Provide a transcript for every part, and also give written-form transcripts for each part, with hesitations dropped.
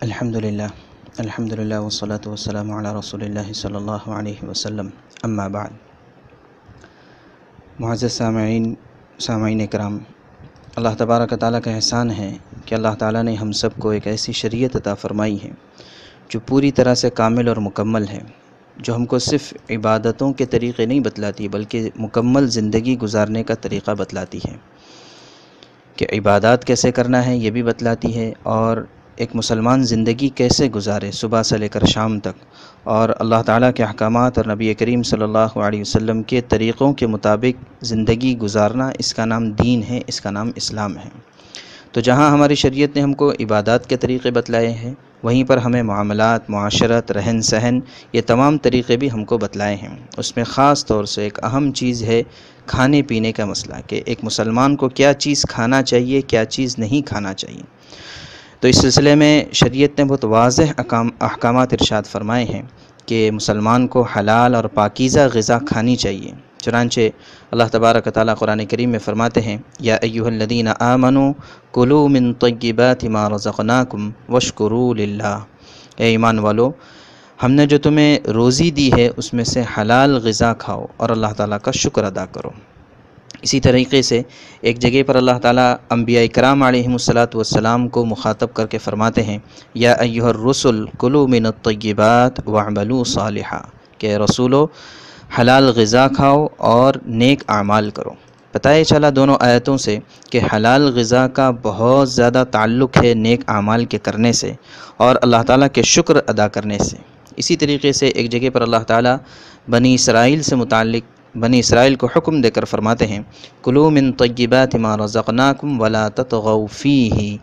الحمدللہ والصلاة والسلام علی رسول اللہ صلی اللہ علیہ وسلم اما بعد۔ معزز سامعین اکرام، اللہ تبارک و تعالیٰ کا احسان ہے کہ اللہ تعالیٰ نے ہم سب کو ایک ایسی شریعت عطا فرمائی ہے جو پوری طرح سے کامل اور مکمل ہے، جو ہم کو صرف عبادتوں کے طریقے نہیں بتلاتی بلکہ مکمل زندگی گزارنے کا طریقہ بتلاتی ہے کہ عبادات کیسے کرنا ہے، یہ بھی بتلاتی ہے، اور ایک مسلمان زندگی کیسے گزارے صبح سے لے کر شام تک، اور اللہ تعالیٰ کے احکامات اور نبی کریم صلی اللہ علیہ وسلم کے طریقوں کے مطابق زندگی گزارنا، اس کا نام دین ہے، اس کا نام اسلام ہے۔ تو جہاں ہماری شریعت نے ہم کو عبادات کے طریقے بتلائے ہیں، وہیں پر ہمیں معاملات، معاشرت، رہن سہن، یہ تمام طریقے بھی ہم کو بتلائے ہیں۔ اس میں خاص طور سے ایک اہم چیز ہے کھانے پینے کا مسئلہ، کہ ایک مسلمان کو کیا چیز کھانا چاہیے، کیا چیز نہیں کھانا چاہیے۔ تو اس سلسلے میں شریعت نے بہت واضح احکامات ارشاد فرمائے ہیں کہ مسلمان کو حلال اور پاکیزہ غذا کھانی چاہیے۔ چنانچہ اللہ تبارک و تعالیٰ قرآن کریم میں فرماتے ہیں، یا ایھا الذین آمنوا کلوا من طیبات ما رزقناکم واشکروا للہ، اے ایمان والو، ہم نے جو تمہیں روزی دی ہے اس میں سے حلال غذا کھاؤ اور اللہ تعالیٰ کا شکر ادا کرو۔ اسی طریقے سے ایک جگہ پر اللہ تعالیٰ انبیاء کرام علیہم الصلاۃ کو مخاطب کر کے فرماتے ہیں، یا ایھا الرسل کلوا من الطیبات واعملوا صالحا، کہ رسولو حلال غذا کھاؤ اور نیک اعمال کرو۔ پتہ ہی چلا دونوں آیتوں سے کہ حلال غذا کا بہت زیادہ تعلق ہے نیک اعمال کے کرنے سے اور اللہ تعالیٰ کے شکر ادا کرنے سے۔ اسی طریقے سے ایک جگہ پر اللہ تعالیٰ بنی اسرائیل سے متعلق بنی اسرائیل کو حکم دے کر فرماتے ہیں، کلوا من طیبات ما رزقناکم ولا تطغوا فیہ،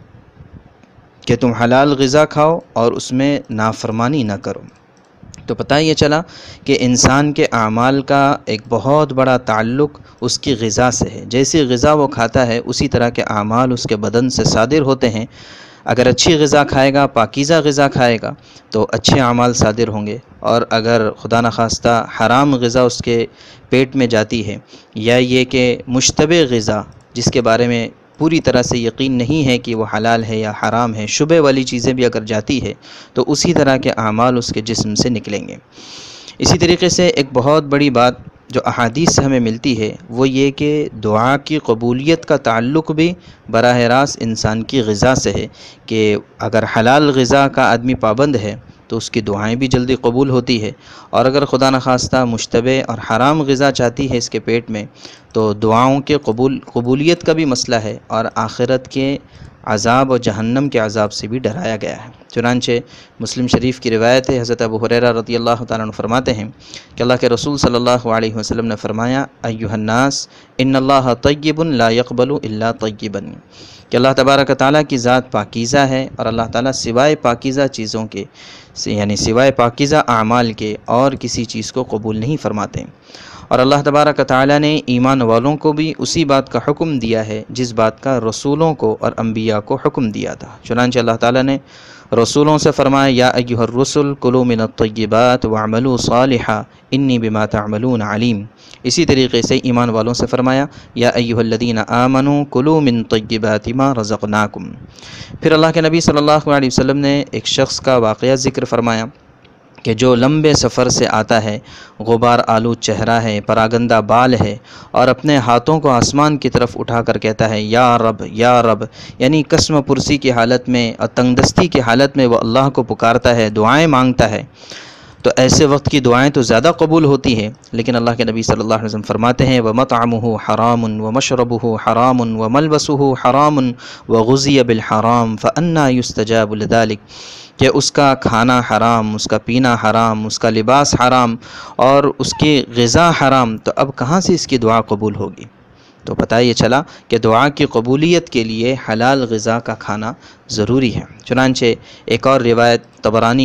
کہ تم حلال غذا کھاؤ اور اس میں نافرمانی نہ کرو۔ تو پتہ یہ چلا کہ انسان کے اعمال کا ایک بہت بڑا تعلق اس کی غذا سے ہے۔ جیسی غذا وہ کھاتا ہے اسی طرح کے اعمال اس کے بدن سے صادر ہوتے ہیں۔ اگر اچھی غذا کھائے گا، پاکیزہ غذا کھائے گا تو اچھے اعمال صادر ہوں گے، اور اگر خدا نخواستہ حرام غذا اس کے پیٹ میں جاتی ہے، یا یہ کہ مشتبہ غذا جس کے بارے میں پوری طرح سے یقین نہیں ہے کہ وہ حلال ہے یا حرام ہے، شبہ والی چیزیں بھی اگر جاتی ہے تو اسی طرح کے اعمال اس کے جسم سے نکلیں گے۔ اسی طریقے سے ایک بہت بڑی بات جو احادیث سے ہمیں ملتی ہے وہ یہ کہ دعا کی قبولیت کا تعلق بھی براہ راست انسان کی غذا سے ہے، کہ اگر حلال غذا کا آدمی پابند ہے تو اس کی دعائیں بھی جلدی قبول ہوتی ہے، اور اگر خدا نخواستہ مشتبہ اور حرام غذا چاہتی ہے اس کے پیٹ میں تو دعاؤں کے قبولیت کا بھی مسئلہ ہے، اور آخرت کے عذاب اور جہنم کے عذاب سے بھی ڈرایا گیا ہے۔ چنانچہ مسلم شریف کی روایت ہے، حضرت ابو ہریرہ رضی اللہ تعالیٰ عنہ فرماتے ہیں کہ اللہ کے رسول صلی اللہ علیہ وسلم نے فرمایا، ایھا الناس ان اللہ طیب لا یقبل الا طیبا، کہ اللہ تبارک و تعالیٰ کی ذات پاکیزہ ہے اور اللہ تعالیٰ سوائے پاکیزہ چیزوں کے، یعنی سوائے پاکیزہ اعمال کے اور کسی چیز کو قبول نہیں فرماتے۔ اور اللہ تبارک و تعالیٰ نے ایمان والوں کو بھی اسی بات کا حکم دیا ہے جس بات کا رسولوں کو اور انبیاء کو حکم دیا تھا۔ چنانچہ اللہ تعالیٰ نے رسولوں سے فرمایا، یا ایھا الرسل کلوا من الطیبات واعملوا صالحا انی بما تعملون علیم۔ اسی طریقے سے ایمان والوں سے فرمایا، یا ایھا الذین آمنوا کلوا من طیبات ما رزقناکم۔ پھر اللہ کے نبی صلی اللہ علیہ وسلم نے ایک شخص کا واقعہ ذکر فرمایا کہ جو لمبے سفر سے آتا ہے، غبار آلود چہرہ ہے، پراگندہ بال ہے، اور اپنے ہاتھوں کو آسمان کی طرف اٹھا کر کہتا ہے، یا رب یا رب، یعنی قسم پرسی کی حالت میں اور تنگ دستی کی حالت میں وہ اللہ کو پکارتا ہے، دعائیں مانگتا ہے، تو ایسے وقت کی دعائیں تو زیادہ قبول ہوتی ہیں۔ لیکن اللہ کے نبی صلی اللہ علیہ وسلم فرماتے ہیں، وَمَطْعَمُهُ حَرَامٌ وَمَشْرَبُهُ حَرَامٌ وَمَلْبَسُهُ حَرَامٌ وَغُذِّيَ بِالْحَرَامِ فَأَنَّىٰ يُسْتَجَابُ لِذَٰلِكَ، کہ اس کا کھانا حرام، اس کا پینا حرام، اس کا لباس حرام اور اس کی غذا حرام، تو اب کہاں سے اس کی دعا قبول ہوگی؟ تو پتہ یہ چلا کہ دعا کی قبولیت کے لیے حلال غذا کا کھانا ضروری ہے۔ چنانچہ ایک اور روایت طبرانی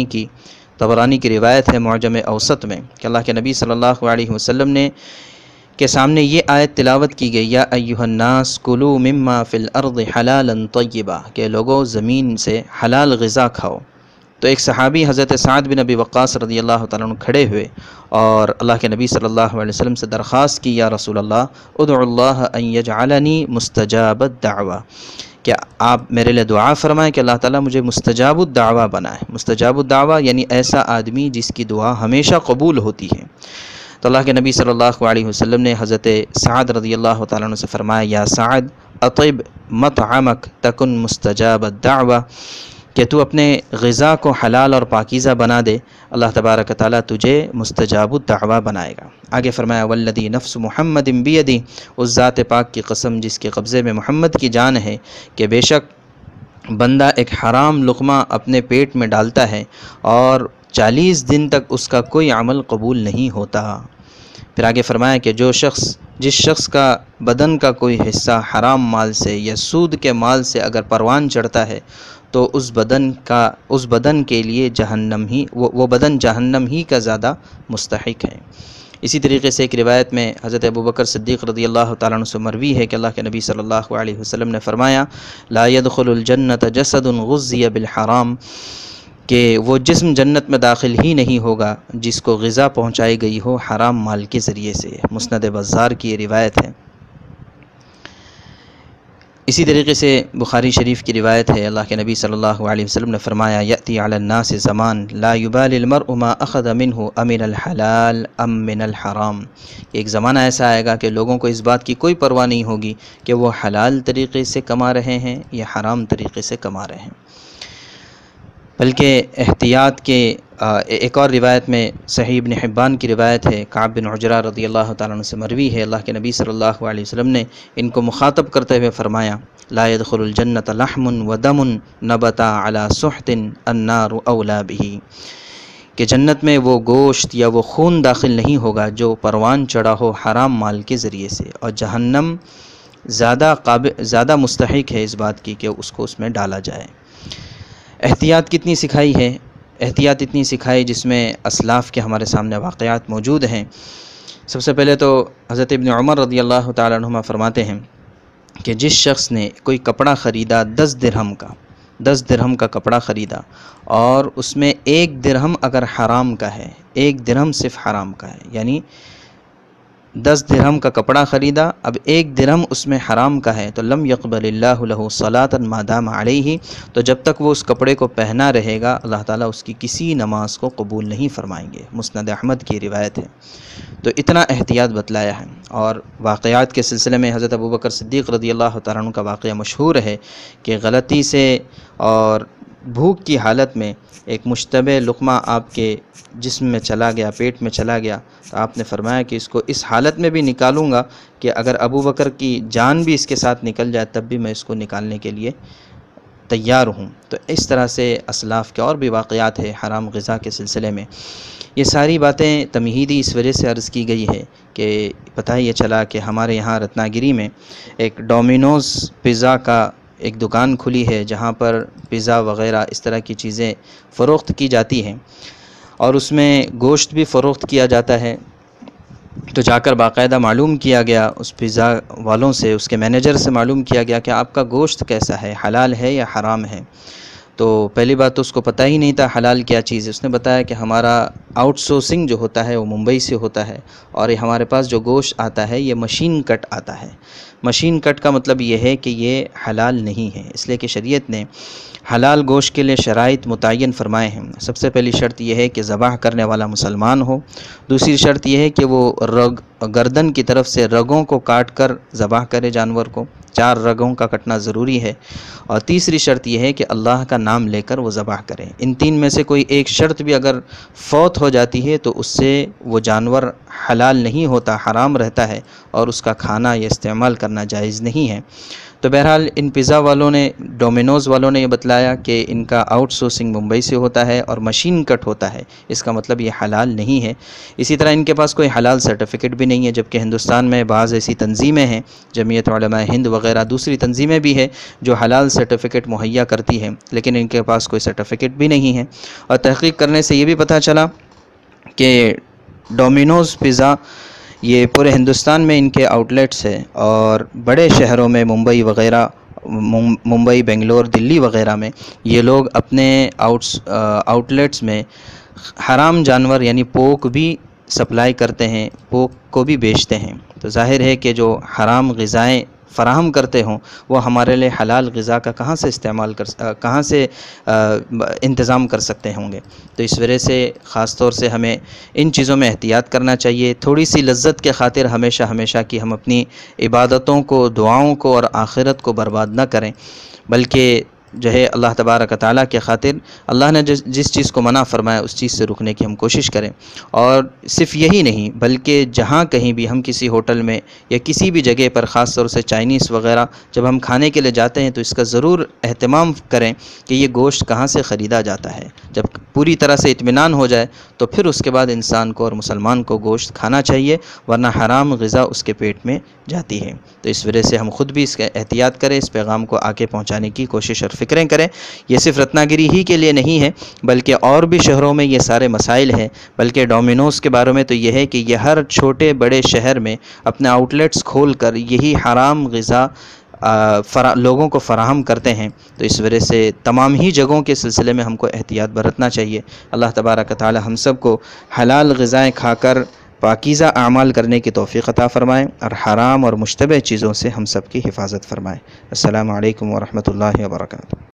کی روایت ہے معجم اوسط میں کہ اللہ کے نبی صلی اللہ علیہ وسلم نے کے سامنے یہ آیت تلاوت کی گئی، یا ایھا الناس کلوا مما فی الارض حلالا طیبا، کہ لوگوں زمین سے حلال غذا کھاؤ۔ تو ایک صحابی حضرت سعد بن ابی وقاص رضی اللہ تعالیٰ عنہ کھڑے ہوئے اور اللہ کے نبی صلی اللہ علیہ وسلم سے درخواست کی، یا رسول اللہ ادعو اللہ ان یجعلنی مستجاب الدعوہ، کہ آپ میرے لیے دعا فرمائیں کہ اللہ تعالیٰ مجھے مستجاب الدعوہ بنائے۔ مستجاب الدعوہ یعنی ایسا آدمی جس کی دعا ہمیشہ قبول ہوتی ہے۔ تو اللہ کے نبی صلی اللہ علیہ وسلم نے حضرت سعد رضی اللہ تعالیٰ عنہ سے فرمایا، یا سعد اطب مطعمک تکن مستجاب الدعوہ، کہ تو اپنے غذا کو حلال اور پاکیزہ بنا دے، اللہ تبارک تعالیٰ تجھے مستجاب الدعوہ بنائے گا۔ آگے فرمایا، والذی نفس محمد بیدی، اس ذات پاک کی قسم جس کے قبضے میں محمد کی جان ہے، کہ بے شک بندہ ایک حرام لقمہ اپنے پیٹ میں ڈالتا ہے اور 40 دن تک اس کا کوئی عمل قبول نہیں ہوتا۔ پھر آگے فرمایا کہ جس شخص کا بدن کا کوئی حصہ حرام مال سے یا سود کے مال سے اگر پروان چڑھتا ہے تو اس بدن کے لیے وہ بدن جہنم ہی کا زیادہ مستحق ہے۔ اسی طریقے سے ایک روایت میں حضرت ابوبکر صدیق رضی اللہ تعالیٰ عنہ سے مروی ہے کہ اللہ کے نبی صلی اللہ علیہ وسلم نے فرمایا، لا يدخل الجنت جسد غذی بالحرام، کہ وہ جسم جنت میں داخل ہی نہیں ہوگا جس کو غذا پہنچائی گئی ہو حرام مال کے ذریعے سے۔ مسند بزار کی یہ روایت ہے۔ اسی طریقے سے بخاری شریف کی روایت ہے، اللہ کے نبی صلی اللہ علیہ وسلم نے فرمایا، یأتی علی الناس زمان لا یبالی المرء ما اخذ منہ امن الحلال ام من الحرام، ایک زمانہ ایسا آئے گا کہ لوگوں کو اس بات کی کوئی پرواہ نہیں ہوگی کہ وہ حلال طریقے سے کما رہے ہیں یا حرام طریقے سے کما رہے ہیں، بلکہ احتیاط کے ایک اور روایت میں صحیح ابن حبان کی روایت ہے، کعب بن عجرہ رضی اللہ تعالیٰ عنہ سے مروی ہے، اللہ کے نبی صلی اللہ علیہ وسلم نے ان کو مخاطب کرتے ہوئے فرمایا، لا يدخل الجنت لحم ودم نبت على سحت النار اولا به، کہ جنت میں وہ گوشت یا وہ خون داخل نہیں ہوگا جو پروان چڑھا ہو حرام مال کے ذریعے سے، اور جہنم زیادہ مستحق ہے اس بات کی کہ اس کو اس میں ڈالا جائے۔ احتیاط کتنی سکھائی ہے، احتیاط اتنی سکھائی جس میں اسلاف کے ہمارے سامنے واقعات موجود ہیں۔ سب سے پہلے تو حضرت ابن عمر رضی اللہ تعالیٰ عنہما فرماتے ہیں کہ جس شخص نے کوئی کپڑا خریدا 10 درہم کا کپڑا خریدا، اور اس میں 1 درہم اگر حرام کا ہے، 1 درہم صرف حرام کا ہے، یعنی 10 درہم کا کپڑا خریدا، اب 1 درہم اس میں حرام کا ہے، تو لم يقبل اللہ لہ صلاۃ ما دام علیہ، تو جب تک وہ اس کپڑے کو پہنا رہے گا اللہ تعالیٰ اس کی کسی نماز کو قبول نہیں فرمائیں گے۔ مسند احمد کی روایت ہے۔ تو اتنا احتیاط بتلایا ہے۔ اور واقعات کے سلسلے میں حضرت ابوبکر صدیق رضی اللہ تعالیٰ عنہ کا واقعہ مشہور ہے کہ غلطی سے اور بھوک کی حالت میں ایک مشتبہ لقمہ آپ کے جسم میں چلا گیا، پیٹ میں چلا گیا، تو آپ نے فرمایا کہ اس کو اس حالت میں بھی نکالوں گا کہ اگر ابوبکر کی جان بھی اس کے ساتھ نکل جائے تب بھی میں اس کو نکالنے کے لیے تیار ہوں۔ تو اس طرح سے اسلاف کے اور بھی واقعات ہیں حرام غذا کے سلسلے میں۔ یہ ساری باتیں تمہیدی اس وجہ سے عرض کی گئی ہے کہ پتہ یہ چلا کہ ہمارے یہاں رتناگری میں ایک ڈومینوز پیزا کا ایک دکان کھلی ہے جہاں پر پیزا وغیرہ اس طرح کی چیزیں فروخت کی جاتی ہیں، اور اس میں گوشت بھی فروخت کیا جاتا ہے۔ تو جا کر باقاعدہ معلوم کیا گیا اس پیزا والوں سے، اس کے مینیجر سے معلوم کیا گیا کہ آپ کا گوشت کیسا ہے، حلال ہے یا حرام ہے۔ تو پہلی بات تو اس کو پتہ ہی نہیں تھا حلال کیا چیز ہے۔ اس نے بتایا کہ ہمارا آؤٹ سورسنگ جو ہوتا ہے وہ ممبئی سے ہوتا ہے، اور یہ ہمارے پاس جو گوشت آتا ہے یہ مشین کٹ آتا ہے۔ مشین کٹ کا مطلب یہ ہے کہ یہ حلال نہیں ہے، اس لیے کہ شریعت نے حلال گوشت کے لیے شرائط متعین فرمائے ہیں۔ سب سے پہلی شرط یہ ہے کہ ذبح کرنے والا مسلمان ہو، دوسری شرط یہ ہے کہ وہ گردن کی طرف سے رگوں کو کاٹ کر ذبح کرے جانور کو، 4 رگوں کا کٹنا ضروری ہے، اور تیسری شرط یہ ہے کہ اللہ کا نام لے کر وہ ذبح کرے۔ ان 3 میں سے کوئی ایک شرط بھی اگر فوت ہو جاتی ہے تو اس سے وہ جانور حلال نہیں ہوتا، حرام رہتا ہے، اور اس کا کھانا یا استعمال کرنا جائز نہیں ہے۔ تو بہرحال ان پیزا والوں نے، ڈومینوز والوں نے یہ بتلایا کہ ان کا آؤٹ سورسنگ ممبئی سے ہوتا ہے اور مشین کٹ ہوتا ہے، اس کا مطلب یہ حلال نہیں ہے۔ اسی طرح ان کے پاس کوئی حلال سرٹیفکیٹ بھی نہیں ہے، جبکہ ہندوستان میں بعض ایسی تنظیمیں ہیں، جمعیت علماء ہند وغیرہ دوسری تنظیمیں بھی ہیں جو حلال سرٹیفکیٹ مہیا کرتی ہیں، لیکن ان کے پاس کوئی سرٹیفکیٹ بھی نہیں ہے۔ اور تحقیق کرنے سے یہ بھی پتہ چلا کہ ڈومینوز پیزا یہ پورے ہندوستان میں ان کے آؤٹ لیٹس ہیں، اور بڑے شہروں میں ممبئی، بنگلور، دلی وغیرہ میں یہ لوگ اپنے آؤٹ لیٹس میں حرام جانور یعنی پوک بھی سپلائی کرتے ہیں، پوک کو بھی بیچتے ہیں۔ تو ظاہر ہے کہ جو حرام غذائیں فراہم کرتے ہوں وہ ہمارے لیے حلال غذا کا کہاں سے انتظام کر سکتے ہوں گے. تو اس وجہ سے خاص طور سے ہمیں ان چیزوں میں احتیاط کرنا چاہیے. تھوڑی سی لذت کے خاطر ہمیشہ کی ہم اپنی عبادتوں کو، دعاؤں کو اور آخرت کو برباد نہ کریں، بلکہ جو ہے اللہ تبارک و تعالیٰ کے خاطر اللہ نے جس چیز کو منع فرمایا اس چیز سے رکنے کی ہم کوشش کریں. اور صرف یہی نہیں بلکہ جہاں کہیں بھی ہم کسی ہوٹل میں یا کسی بھی جگہ پر، خاص طور سے چائنیز وغیرہ جب ہم کھانے کے لیے جاتے ہیں تو اس کا ضرور اہتمام کریں کہ یہ گوشت کہاں سے خریدا جاتا ہے. جب پوری طرح سے اطمینان ہو جائے تو پھر اس کے بعد انسان کو اور مسلمان کو گوشت کھانا چاہیے، ورنہ حرام غذا اس کے پیٹ میں جاتی ہے. تو اس وجہ سے ہم خود بھی اس کا احتیاط کریں، اس پیغام کو آگے پہنچانے کی کوشش اور فکریں کریں. یہ صرف رتنا گیری ہی کے لیے نہیں ہے بلکہ اور بھی شہروں میں یہ سارے مسائل ہیں. بلکہ ڈومینوز کے بارے میں تو یہ ہے کہ یہ ہر چھوٹے بڑے شہر میں اپنے آؤٹ لیٹس کھول کر یہی حرام غذا لوگوں کو فراہم کرتے ہیں. تو اس وجہ سے تمام ہی جگہوں کے سلسلے میں ہم کو احتیاط برتنا چاہیے. اللہ تبارک و تعالی ہم سب کو حلال غذائیں کھا کر پاکیزہ اعمال کرنے کی توفیق عطا فرمائے اور حرام اور مشتبہ چیزوں سے ہم سب کی حفاظت فرمائے. السلام علیکم ورحمۃ اللہ وبرکاتہ.